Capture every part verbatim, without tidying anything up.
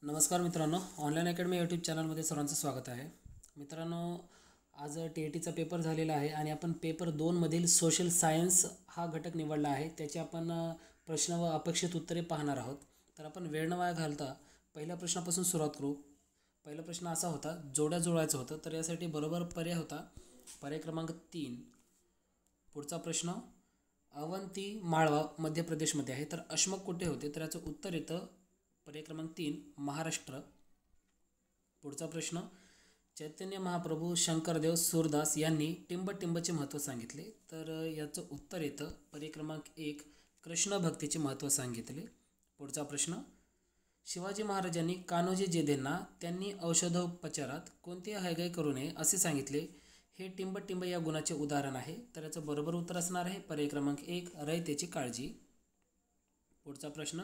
नमस्कार मित्रांनो, online academy YouTube चॅनलमध्ये सर्वांचं स्वागत आहे. मित्रांनो, आज टी ए टीचा पेपर झालेला आहे आणि आपण पेपर दोनमधील सोशल सायन्स हा घटक निवडला आहे. त्याचे आपण प्रश्न व अपेक्षित उत्तरे पाहणार आहोत. तर आपण वेळ न वाया घालता पहिल्या प्रश्नापासून सुरुवात करू. पहिला प्रश्न असा होता, जोड्या जुळवायचं होतं, तर यासाठी बरोबर पर्याय होता पर्याय क्रमांक तीन. पुढचा प्रश्न, अवंती माळवा मध्य प्रदेशमध्ये आहे, तर अश्मक कुठे होते, तर याचं उत्तर येतं पर्याय क्रमांक तीन, महाराष्ट्र. पुढचा प्रश्न, चैतन्य महाप्रभू शंकरदेव सूरदास यांनी टिंबटिंबचे महत्त्व सांगितले, तर याचं उत्तर येतं पर्याय क्रमांक एक, कृष्ण भक्तीचे महत्त्व सांगितले. पुढचा प्रश्न, शिवाजी महाराजांनी कान्होजी जेधेंना त्यांनी औषधोपचारात कोणते हयगय करू नये असे सांगितले, हे टिंबटिंब या गुणाचे उदाहरण आहे, तर याचं बरोबर उत्तर असणार आहे पर्याय क्रमांक एक, रयतेची काळजी. पुढचा प्रश्न,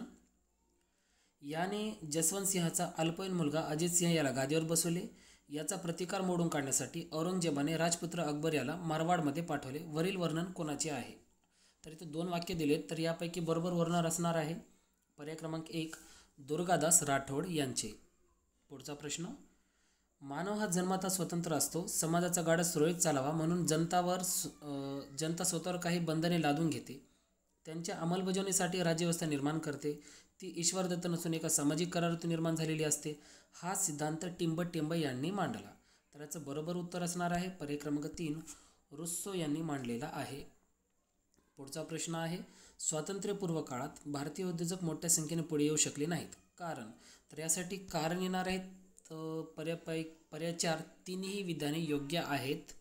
याने जसवंत सिंहाचा अल्पवयीन मुलगा अजित सिंह याला गादीवर बसवले, याचा प्रतिकार मोडून काढण्यासाठी औरंगजेबाने राजपुत्र अकबर याला मारवाडमध्ये पाठवले, वरील वर्णन कोणाचे आहे. तर इथे दोन वाक्य दिलेत, तर यापैकी बरोबर वर्णन असणार आहे पर्याय क्रमांक एक, दुर्गादास राठोड यांचे. पुढचा प्रश्न, मानव हा जन्माता स्वतंत्र असतो, समाजाचा गाडा सुरळीत चालावा म्हणून जनतावर जनता स्वतःवर काही बंधने लादून घेते, त्यांच्या अंमलबजावणीसाठी राज्यव्यवस्था निर्माण करते, ती ईश्वरदत्त नसून एका सामाजिक करारातून निर्माण झालेली असते, हा सिद्धांत टिंबटिंब यांनी मांडला. तर याचं बरोबर उत्तर असणार आहे पर्याय क्रमांक तीन, रुस्सो यांनी मांडलेला आहे. पुढचा प्रश्न आहे, स्वातंत्र्यपूर्व काळात भारतीय उद्योजक मोठ्या संख्येने पुढे येऊ शकले नाहीत, कारण. तर यासाठी कारण येणार आहेत पर्याय पर्याय चार, तिन्ही विधाने योग्य आहेत.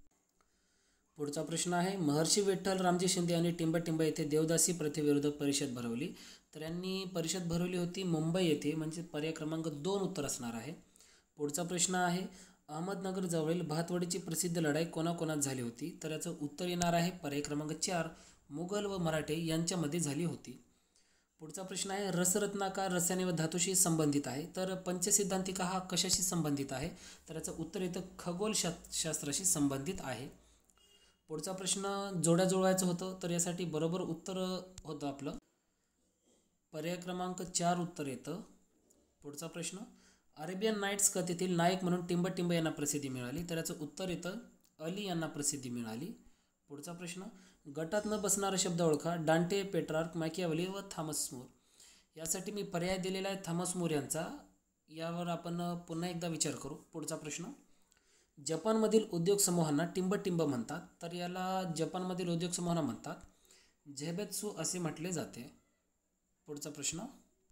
पुढचा प्रश्न आहे, महर्षी विठ्ठल रामजी शिंदे यांनी टिंबटिंब येथे देवदासी प्रथेविरुद्ध परिषद भरवली, तर यांनी परिषद भरवली होती मुंबई येथे, म्हणजे पर्याय क्रमांक दोन उत्तर असणार आहे. पुढचा प्रश्न आहे, अहमदनगर जवळील भातवाडीची प्रसिद्ध लढाई कोणाकोणात झाली होती, तर याचं उत्तर येणार आहे पर्याय क्रमांक चार, मुघल व मराठे यांच्यामध्ये झाली होती. पुढचा प्रश्न आहे, रसरत्नाकर रसायने व धातूशी संबंधित आहे, तर पंचसिद्धांतिका हा कशाशी संबंधित आहे, तर याचं उत्तर येतं खगोलशास्त्राशी संबंधित आहे. पुढचा प्रश्न, जोड्या जुळवायचं होतं, तर यासाठी बरोबर उत्तर होतं आपलं पर्याय क्रमांक चार उत्तर येतं. पुढचा प्रश्न, अरेबियन नाईट्स कथेतील नायक म्हणून टिंबटिंब यांना प्रसिद्धी मिळाली, तर याचं उत्तर येतं अली यांना प्रसिद्धी मिळाली. पुढचा प्रश्न, गटात न बसणारा शब्द ओळखा, डांटे, पेट्रार्क, मॅकियावेली व थॉमस मोर. यासाठी मी पर्याय दिलेला आहे थॉमस मोर यांचा, यावर आपण पुन्हा एकदा विचार करू. पुढचा प्रश्न, जपानमधील उद्योग समूहांना टिंबटिंब म्हणतात, तर याला जपानमधील उद्योग समूहांना म्हणतात झेबेत्सू असे म्हटले जाते. पुढचा प्रश्न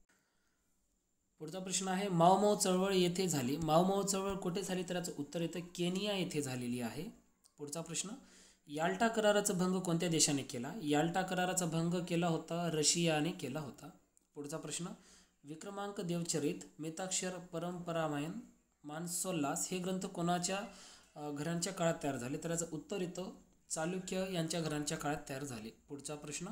पुढचा प्रश्न आहे, माओमाओ चळवळ येथे झाली, माओमाओ चळवळ कुठे झाली, तर याचं उत्तर येतं केनिया येथे झालेली आहे. पुढचा प्रश्न, याल्टा कराराचा भंग कोणत्या देशाने केला, याल्टा कराराचा भंग केला होता रशियाने केला होता. पुढचा प्रश्न, विक्रमांक देवचरित, मिताक्षर परंपरामायण, मानसोल्लास हे ग्रंथ कोणाच्या घरांच्या काळात तयार झाले, तर याचं उत्तर येतं चालुक्य यांच्या घरांच्या काळात तयार झाले. पुढचा प्रश्न,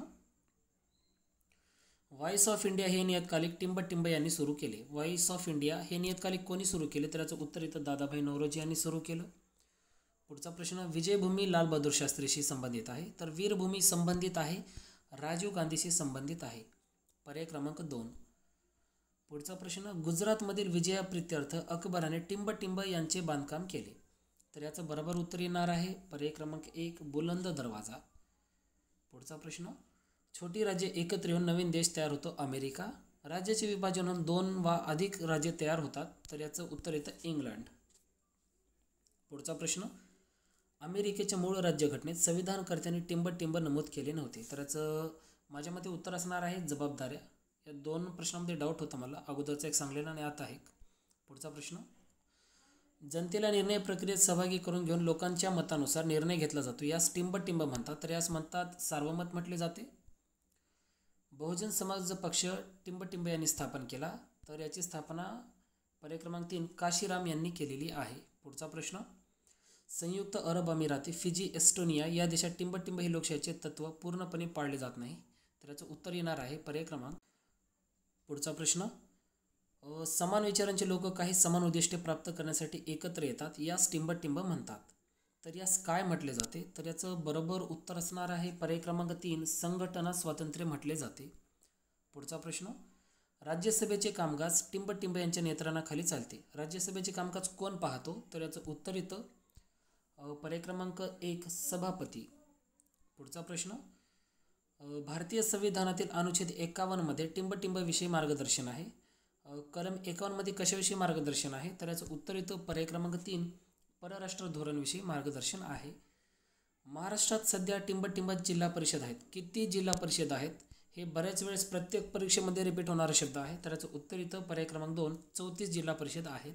व्हॉइस ऑफ इंडिया हे नियतकालिक टिंबटिंब यांनी सुरू केले, व्हॉइस ऑफ इंडिया हे नियतकालिक कोणी सुरू केले, तर याचं उत्तर येतं दादाभाई नौरोजी यांनी सुरू केलं. पुढचा प्रश्न, विजयभूमी लालबहादूर शास्त्रीशी संबंधित आहे, तर वीरभूमी संबंधित आहे राजीव गांधीशी संबंधित आहे, पर्याय क्रमांक दोन. पुढचा प्रश्न, गुजरातमधील विजयाप्रित्यर्थ अकबराने टिंबटिंब यांचे बांधकाम केले, तर याचं बरोबर उत्तर येणार आहे पर्याय क्रमांक एक, बुलंद दरवाजा. पुढचा प्रश्न, छोटी राज्ये एकत्र येऊन नवीन देश तयार होतो अमेरिका, राज्याचे विभाजन होऊन दोन वा अधिक राज्ये तयार होतात, तर याचं उत्तर येतं इंग्लंड. पुढचा प्रश्न, अमेरिकेच्या मूळ राज्यघटनेत संविधानकर्त्यांनी टिंबटिंब नमूद केले नव्हते, तर याचं माझ्या मते उत्तर असणार आहे जबाबदाऱ्या. या दोन प्रश्नांमध्ये डाऊट होता मला, अगोदरचा एक सांगलेला आणि आता एक. पुढचा प्रश्न, जनतेला निर्णय प्रक्रियेत सहभागी करून घेऊन लोकांच्या मतानुसार निर्णय घेतला जातो, यास टिंबटिंब म्हणतात, तर यास म्हणतात सार्वमत म्हटले जाते. बहुजन समाज पक्ष टिंबटिंब यांनी स्थापन केला, तर याची स्थापना पर्याय क्रमांक तीन, काशीराम यांनी केलेली आहे. पुढचा प्रश्न, संयुक्त अरब अमिराती, फिजी, एस्टोनिया या देशात टिंबटिंब हे लोकशाहीचे तत्त्व पूर्णपणे पाळले जात नाही, तर याचं उत्तर येणार आहे पर्याय क्रमांक. पुढचा प्रश्न, समान विचारांचे लोक काही समान उद्दिष्टे प्राप्त करण्यासाठी एकत्र येतात, यास टिंबटिंब म्हणतात, तर यास काय म्हटले जाते, तर याचं बरोबर उत्तर असणार आहे पर्याय क्रमांक तीन, संघटना स्वातंत्र्य म्हटले जाते. पुढचा प्रश्न, राज्यसभेचे कामकाज टिंबटिंब यांच्या नियंत्रणाखाली चालते. राज्यसभेचे कामकाज कोण पाहतो? तर याचं उत्तर येतं अ, पर्याय क्रमांक एक सभापती. पुढचा प्रश्न, अ, भारतीय संविधानातील अनुच्छेद एकावन्नमध्ये टिंबटिंबविषयी मार्गदर्शन आहे. अ, कलम एकावन्नमध्ये कशाविषयी मार्गदर्शन आहे? तर याचं उत्तर येतं पर्याय क्रमांक तीन परराष्ट्र धोरणविषयी मार्गदर्शन आहे. महाराष्ट्रात सध्या टिंबटिंब जिल्हा परिषद आहेत. किती जिल्हा परिषद आहेत? हे बऱ्याच वेळेस प्रत्येक परीक्षेमध्ये रिपीट होणारा शब्द आहे. तर याचं उत्तर येतं पर्याय क्रमांक दोन चौतीस जिल्हा परिषद आहेत.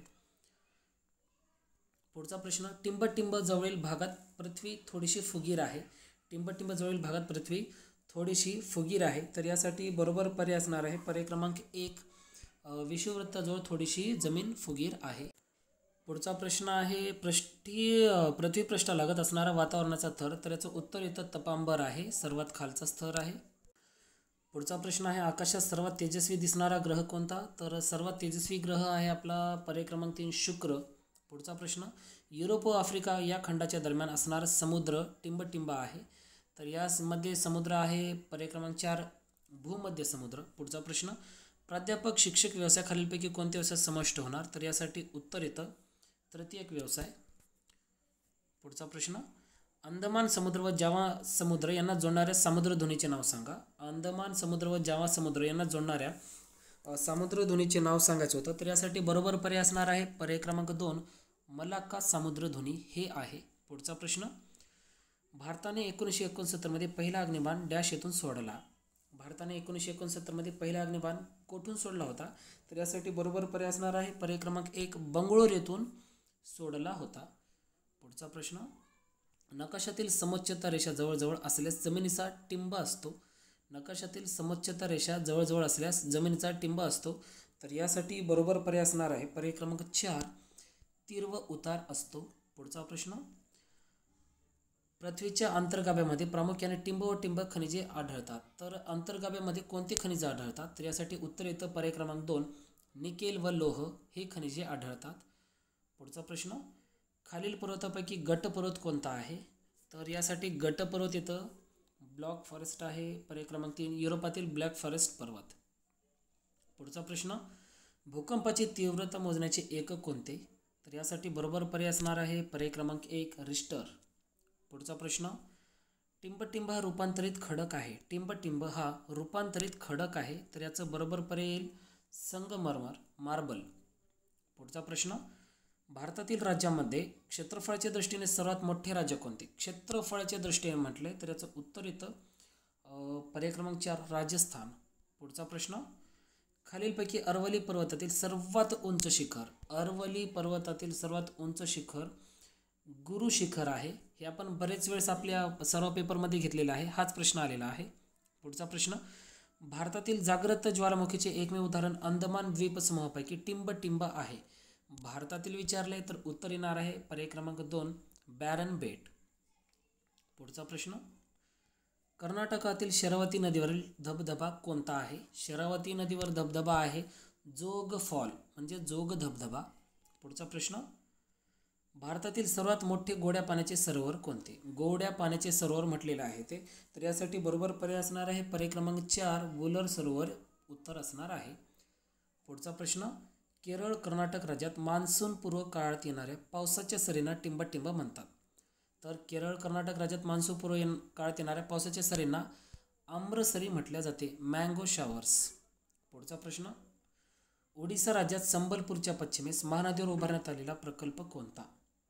पुढचा प्रश्न, टिंबटिंब जवळील भागात पृथ्वी थोडीशी फुगीर आहे. टिंबटिंब जवळील भागात पृथ्वी थोडीशी फुगीर आहे. तर यासाठी बरोबर पर्याय असणार आहे पर्याय क्रमांक एक विषुववृत्ताजवळ थोडीशी जमीन फुगीर आहे. पुढचा प्रश्न आहे, पृष्ठी पृथ्वीपृष्ठालगत असणारा वातावरणाचा थर. तर याचं उत्तर येतं तपांबर आहे, सर्वात खालचा स्तर आहे. पुढचा प्रश्न आहे, आकाशात सर्वात तेजस्वी दिसणारा ग्रह कोणता? तर सर्वात तेजस्वी ग्रह आहे आपला पर्याय क्रमांक तीन शुक्र. पुढचा प्रश्न, युरोप व आफ्रिका या खंडाच्या दरम्यान असणारा समुद्र टिंबटिंब आहे. तर यामध्ये समुद्र आहे पर्याय क्रमांक चार भूमध्य समुद्र. पुढचा प्रश्न, प्राध्यापक शिक्षक व्यवसाय खालीलपैकी कोणत्या व्यवसायात समाविष्ट होणार? तर यासाठी उत्तर येतं तृतीयक व्यवसाय. पुढचा प्रश्न, अंदमान समुद्र व जावा समुद्र यांना जोडणाऱ्या सामुद्रधुनीचे नाव सांगा. अंदमान समुद्र व जावा समुद्र यांना जोडणाऱ्या सामुद्रधुनीचे नाव सांगायचं होतं. तर यासाठी बरोबर पर्याय असणार आहे पर्याय क्रमांक दोन मलाक्का सामुद्रधुनी हे आहे. पुढचा प्रश्न, भारताने एकोणीसशे एकोणसत्तरमध्ये पहिला अग्निबाण डॅश येथून सोडला. भारताने एकोणीसशे एकोणसत्तरमध्ये पहिला अग्निबाण कोठून सोडला होता? तर यासाठी बरोबर पर्याय असणार आहे पर्याय क्रमांक एक बंगळूर येथून सोडला होता. पुढचा प्रश्न, नकाशातील समोच्चता रेषा जवळजवळ असल्यास जमिनीचा टिंब असतो. नकाशातील समोच्चता रेषा जवळजवळ असल्यास जमिनीचा टिंब असतो. तर यासाठी बरोबर पर्याय असणार आहे पर्याय क्रमांक चार तीव्र उतार असतो. पुढचा प्रश्न, पृथ्वीच्या अंतर्गाभ्यामध्ये प्रामुख्याने टिंब व टिंब खनिजे आढळतात. तर अंतर्गाभ्यामध्ये कोणती खनिजे आढळतात? तर यासाठी उत्तर येतं पर्याय क्रमांक दोन निकेल व लोह हे खनिजे आढळतात. पुढचा प्रश्न, खालील पर्वतापैकी गट पर्वत कोणता आहे? तर यासाठी गट पर्वत येतं ब्लॅक फॉरेस्ट आहे पर्याय क्रमांक तीन युरोपातील ब्लॅक फॉरेस्ट पर्वत. पुढचा प्रश्न, भूकंपाची तीव्रता मोजण्याचे एकक कोणते? तर यासाठी बरोबर पर्याय असणार आहे पर्याय क्रमांक एक रिश्टर. पुढचा प्रश्न, टिंबटिंब हा रूपांतरित खडक आहे. टिंबटिंब हा रूपांतरित खडक आहे. तर याचं बरोबर पर्याय येईल संगमरमर मार्बल. पुढचा प्रश्न, भारतातील राज्यामध्ये क्षेत्रफळाच्या दृष्टीने सर्वात मोठे राज्य कोणते? क्षेत्रफळाच्या दृष्टीने म्हटले तर याचं उत्तर येतं पर्याय क्रमांक चार राजस्थान. पुढचा प्रश्न, खालीलपैकी अरवली पर्वतातील सर्वात उंच शिखर. अरवली पर्वतातील सर्वात उंच शिखर गुरु शिखर आहे. हे आपण बरेच वेळेस आपल्या सर्व पेपरमध्ये घेतलेला आहे. हाच प्रश्न आलेला आहे. पुढचा प्रश्न, भारतातील जागृत ज्वालामुखीचे एकमेव उदाहरण अंदमान द्वीपसमूहापैकी टिंबटिंब आहे. भारतातील विचारले तर उत्तर येणार आहे पर्याय क्रमांक दोन बॅरन बेट. पुढचा प्रश्न, कर्नाटकातील शरावती नदीवरील धबधबा कोणता आहे? शरावती नदीवर धबधबा आहे जोग फॉल म्हणजे जोग धबधबा. पुढचा प्रश्न, भारतातील सर्वात मोठे गोड्या पाण्याचे सरोवर कोणते? गोड्या पाण्याचे सरोवर म्हटलेलं आहे ते. तर यासाठी बरोबर पर्याय असणार आहे पर्याय क्रमांक चार वुलर सरोवर उत्तर असणार आहे. पुढचा प्रश्न, केरळ कर्नाटक राज्यात मान्सून पूर्व काळात येणाऱ्या पावसाच्या सरींना टिंबटिंब म्हणतात. तर केरळ कर्नाटक राज्यात मान्सून पूर्व काळात येणाऱ्या पावसाच्या सरींना आम्रसरी म्हटल्या जाते मँगो शॉवर्स. पुढचा प्रश्न, ओडिसा राज्यात संबलपूरच्या पश्चिमेस महानदीवर उभारण्यात आलेला प्रकल्प कोणता?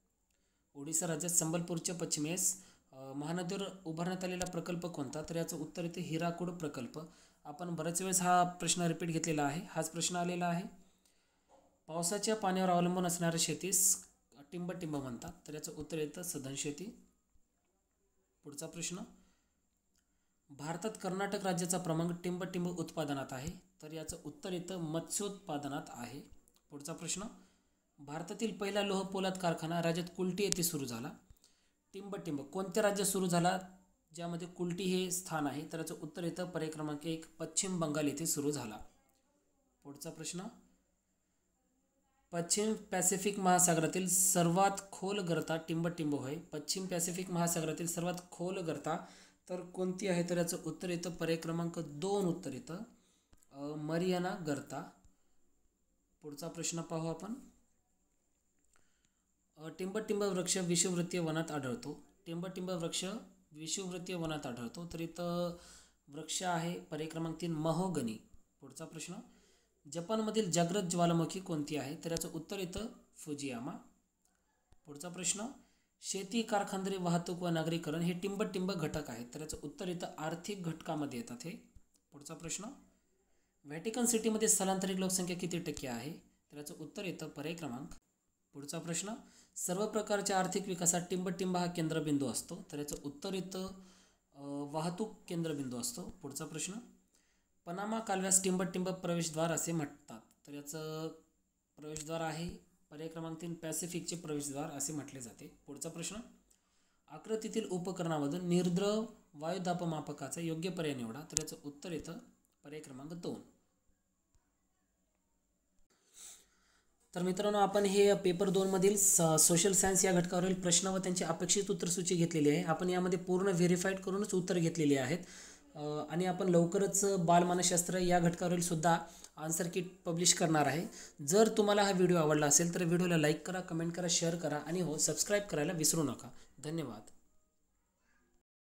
ओडिसा राज्यात संबलपूरच्या पश्चिमेस महानदीवर उभारण्यात आलेला प्रकल्प कोणता? तर याचं उत्तर येते हिराकूड प्रकल्प. आपण बऱ्याच वेळेस हा प्रश्न रिपीट घेतलेला आहे. हाच प्रश्न आलेला आहे. पावसाच्या पाण्यावर अवलंबून असणाऱ्या शेतीस टिंबटिंब म्हणतात. तर याचं उत्तर येतं सधन शेती. पुढचा प्रश्न, भारतात कर्नाटक राज्याचा क्रमांक टिंबटिंब उत्पादनात आहे. तर याचं उत्तर येतं मत्स्योत्पादनात आहे. पुढचा प्रश्न, भारतातील पहिला लोह पोलाद कारखाना राज्यात कुल्टी येथे सुरू झाला. टिंबटिंब कोणत्या राज्यात सुरू झाला ज्यामध्ये कुल्टी हे स्थान आहे? तर याचं उत्तर येतं पर्याय क्रमांक एक पश्चिम बंगाल येथे सुरू झाला. पुढचा प्रश्न, पश्चिम पॅसिफिक महासागरातील सर्वात खोल गर्ता टिंबटिंब होय. पश्चिम पॅसिफिक महासागरातील सर्वात खोल गर्ता तर कोणती आहे? तर याचं उत्तर येतं पर्याय क्रमांक दोन उत्तर येतं मरियाना गर्ता. पुढचा प्रश्न पाहू आपण. टिंबटिंब वृक्ष विषुववृत्तीय वनात आढळतो. टिंबटिंब वृक्ष विषुववृत्तीय वनात आढळतो. तर इथं वृक्ष आहे पर्याय क्रमांक तीन महोगनी. पुढचा प्रश्न. जपानमधील जागृत ज्वालामुखी कोणती आहे? तर याचं उत्तर येतं फुजियामा. पुढचा प्रश्न. शेती, कारखानदारी, वाहतूक व नागरीकरण हे टिंबटिंब घटक आहेत. तर याचं उत्तर येतं आर्थिक घटकामध्ये येतात हे. पुढचा प्रश्न. व्हॅटिकन सिटीमध्ये स्थलांतरित लोकसंख्या किती टक्के आहे? तर याचं उत्तर येतं पर्याय क्रमांक. पुढचा प्रश्न. सर्व प्रकारच्या आर्थिक विकासात टिंबटिंब हा केंद्रबिंदू असतो. तर याचं उत्तर येतं वाहतूक केंद्रबिंदू असतो. पुढचा प्रश्न. पनामा कालव्यास टिंबटिंब प्रवेशद्वार असे म्हणतात. तर याचं प्रवेशद्वार आहे पर्याय क्रमांक तीन पॅसिफिकचे प्रवेशद्वार असे म्हटले जाते. पुढचा प्रश्न. आकृतीतील उपकरणामधून निर्द्रव वायुदाबमापकाचा योग्य पर्याय निवडा. तर याचं उत्तर येतं पर्याय क्रमांक दोन. तर मित्रांनो, आपण हे पेपर दोनमधील सोशल सायन्स या घटकावरील प्रश्न व त्यांची अपेक्षित उत्तरसूची घेतलेली आहे. आपण यामध्ये पूर्ण व्हेरीफाईड करूनच उत्तर घेतलेली आहेत. आणि आपण लवकरच बालमानसशास्त्र या घटकावरील सुद्धा आन्सर किट पब्लिश करणार आहे. जर तुम्हाला हा व्हिडिओ आवडला असेल तर व्हिडिओला लाईक करा, कमेंट करा, शेअर करा आणि हो सबस्क्राईब करायला विसरू नका. धन्यवाद.